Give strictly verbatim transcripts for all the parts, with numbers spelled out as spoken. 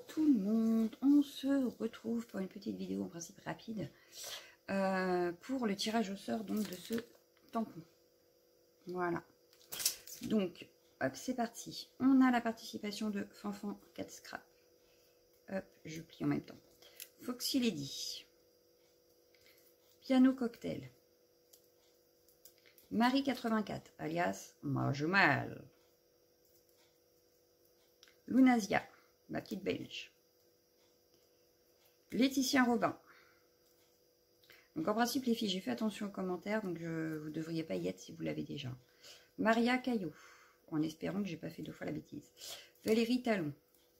tout le monde, on se retrouve pour une petite vidéo en principe rapide euh, pour le tirage au sort donc de ce tampon. Voilà, donc hop, c'est parti. On a la participation de Fanfan quatre Scrap. Hop, je plie en même temps. Foxy Lady, Piano Cocktail, Marie quatre-vingt-quatre alias Marjumal, Lunazia, ma petite belge, Laetitia Robin. Donc en principe les filles, j'ai fait attention aux commentaires, donc je, vous ne devriez pas y être si vous l'avez déjà. Maria Caillot, en espérant que j'ai pas fait deux fois la bêtise. Valérie Talon.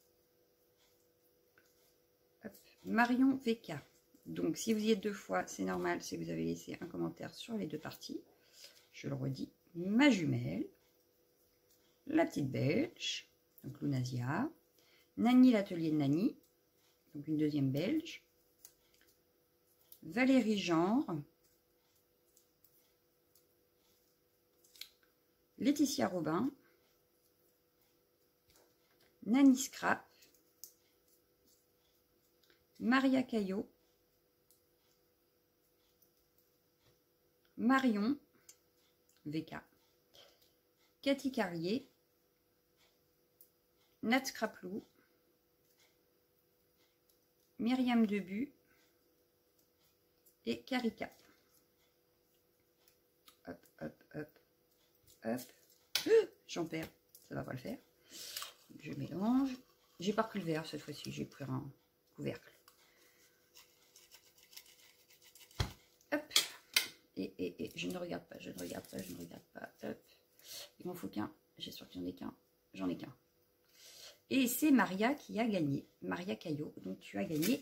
Hop. Marion V K. Donc si vous y êtes deux fois, c'est normal, c'est que vous avez laissé un commentaire sur les deux parties. Je le redis, ma jumelle, la petite belge, donc Lunazia, Nani l'atelier de Nani, donc une deuxième belge, Valérie Genre, Laetitia Robin, Nani Scrap, Maria Caillot, Marion V K, Cathy Carrier, Nat Scraplou, Myriam Debu et Carika. Hop, hop, hop, hop. Euh, J'en perds, ça va pas le faire. Je mélange. J'ai pas pris le verre cette fois-ci, j'ai pris un couvercle. Hop. Et, et, et je ne regarde pas, je ne regarde pas, je ne regarde pas. Hop. Il m'en faut qu'un. J'espère qu'il n'y en a qu'un. J'en ai qu'un. Et c'est Maria qui a gagné. Maria Caillot. Donc tu as gagné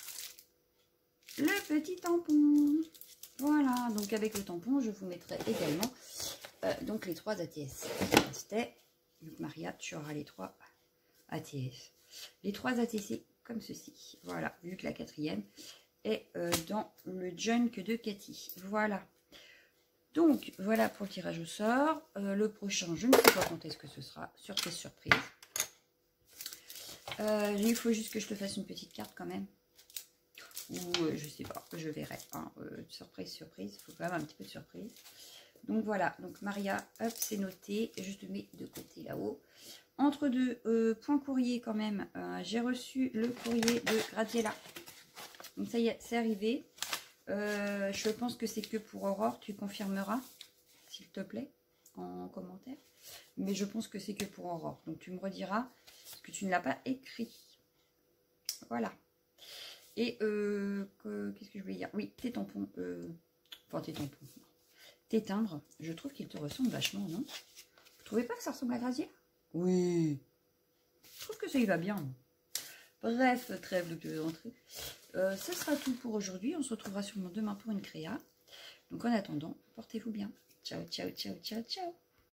le petit tampon. Voilà. Donc avec le tampon, je vous mettrai également euh, donc les trois A T S. C'était. Donc Maria, tu auras les trois A T S. Les trois A T C comme ceci. Voilà. Vu que la quatrième est euh, dans le junk de Cathy. Voilà. Donc voilà pour le tirage au sort. Euh, le prochain, je ne sais pas quand est-ce que ce sera. Surprise, surprise. Euh, il faut juste que je te fasse une petite carte quand même. Ou euh, je sais pas, je verrai. Hein. Euh, surprise, surprise. Il faut quand même un petit peu de surprise. Donc voilà. Donc Maria, hop, c'est noté. Je te mets de côté là-haut. Entre deux euh, points courrier quand même. Euh, J'ai reçu le courrier de Graziella. Donc ça y est, c'est arrivé. Euh, je pense que c'est que pour Aurore. Tu confirmeras, s'il te plaît, en commentaire. Mais je pense que c'est que pour Aurore. Donc tu me rediras que tu ne l'as pas écrit. Voilà. Et euh, qu'est-ce que je voulais dire? Oui, tes tampons. Euh, enfin, tes tampons. Tes timbres. Je trouve qu'ils te ressemblent vachement, non? Vous trouvez pas que ça ressemble à Graziella? Oui. Je trouve que ça y va bien. Bref, trêve de plaisanterie. Euh, ce sera tout pour aujourd'hui. On se retrouvera sûrement demain pour une créa. Donc en attendant, portez-vous bien. Ciao, ciao, ciao, ciao, ciao.